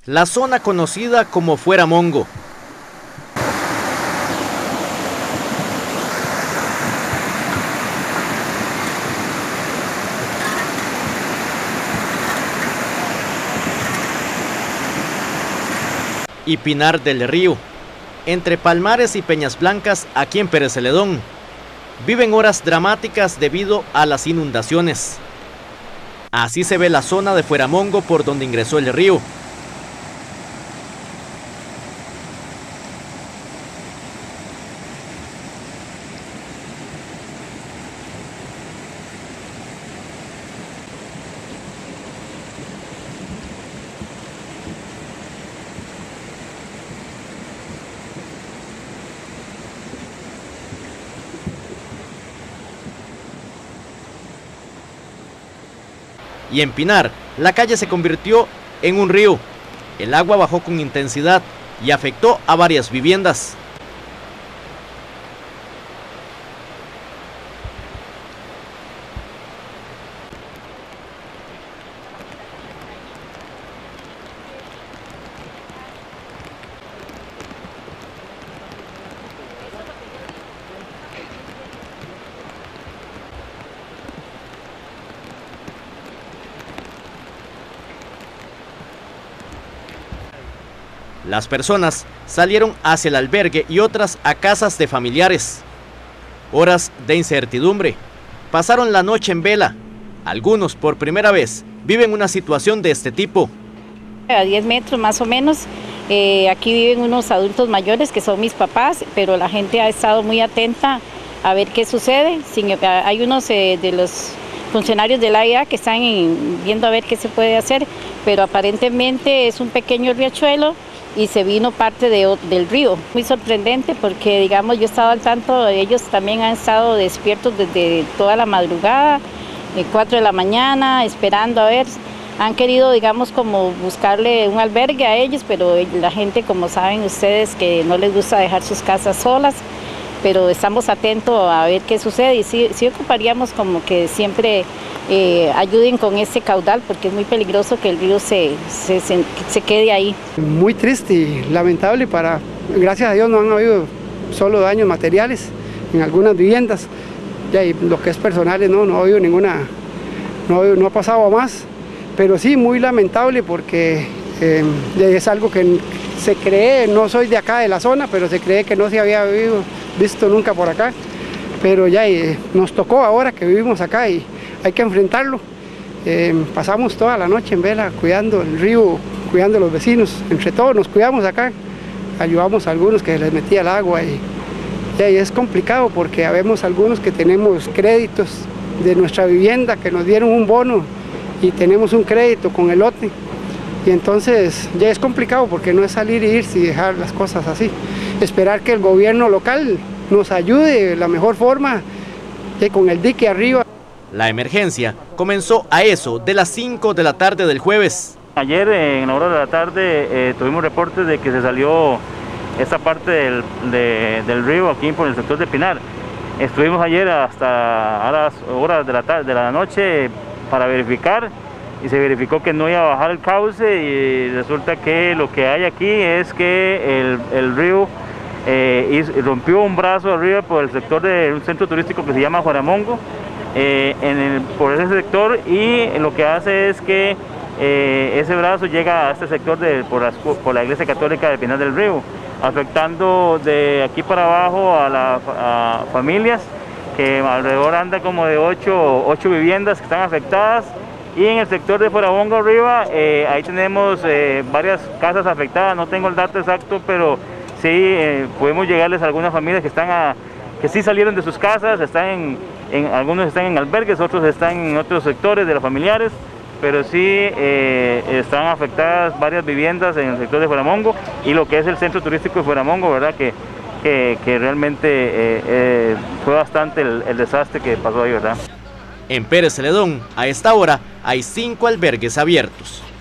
la zona conocida como Fueramongo. Y Pinar del Río, entre Palmares y Peñas Blancas, aquí en Pérez Celedón. Viven horas dramáticas debido a las inundaciones. Así se ve la zona de Fueramongo por donde ingresó el río. Y en Pinar, la calle se convirtió en un río. El agua bajó con intensidad y afectó a varias viviendas. Las personas salieron hacia el albergue y otras a casas de familiares. Horas de incertidumbre. Pasaron la noche en vela. Algunos, por primera vez, viven una situación de este tipo. A 10 metros más o menos, aquí viven unos adultos mayores que son mis papás, pero la gente ha estado muy atenta a ver qué sucede. Hay unos de los funcionarios de la AIA que están viendo a ver qué se puede hacer, pero aparentemente es un pequeño riachuelo y se vino parte del río. Muy sorprendente porque, digamos, yo he estado al tanto, ellos también han estado despiertos desde toda la madrugada, 4 de la mañana, esperando a ver. Han querido, digamos, como buscarle un albergue a ellos, pero la gente, como saben ustedes, que no les gusta dejar sus casas solas, pero estamos atentos a ver qué sucede y sí ocuparíamos como que siempre ayuden con ese caudal porque es muy peligroso que el río se quede ahí. Muy triste y lamentable gracias a Dios no han habido solo daños materiales en algunas viviendas, ya, y lo que es personales no ha habido ninguna, no ha pasado a más, pero sí muy lamentable porque es algo que se cree, no soy de acá de la zona, pero se cree que no se había visto nunca por acá, pero ya nos tocó ahora que vivimos acá y hay que enfrentarlo. Pasamos toda la noche en vela cuidando el río, cuidando a los vecinos, entre todos nos cuidamos acá, ayudamos a algunos que les metía el agua y es complicado porque habemos algunos que tenemos créditos de nuestra vivienda que nos dieron un bono y tenemos un crédito con el lote. Y entonces ya es complicado porque no es salir e irse y dejar las cosas así. Esperar que el gobierno local nos ayude de la mejor forma, con el dique arriba. La emergencia comenzó a eso de las 5 de la tarde del jueves. Ayer en la hora de la tarde tuvimos reportes de que se salió esta parte del río aquí por el sector de Pinar. Estuvimos ayer hasta a las horas de la noche para verificar y se verificó que no iba a bajar el cauce y resulta que lo que hay aquí es que el río rompió un brazo arriba por el sector de un centro turístico que se llama Fueramongo, por ese sector, y lo que hace es que ese brazo llega a este sector por la iglesia católica de Pinar del Río, afectando de aquí para abajo a familias, que alrededor anda como de 8 viviendas que están afectadas. Y en el sector de Fueramongo arriba, ahí tenemos varias casas afectadas, no tengo el dato exacto, pero sí podemos llegarles a algunas familias que sí salieron de sus casas, algunos están en albergues, otros están en otros sectores de los familiares, pero sí están afectadas varias viviendas en el sector de Fueramongo y lo que es el centro turístico de Fueramongo, ¿verdad? Que realmente fue bastante el desastre que pasó ahí, ¿verdad? En Pérez Celedón, a esta hora, hay 5 albergues abiertos.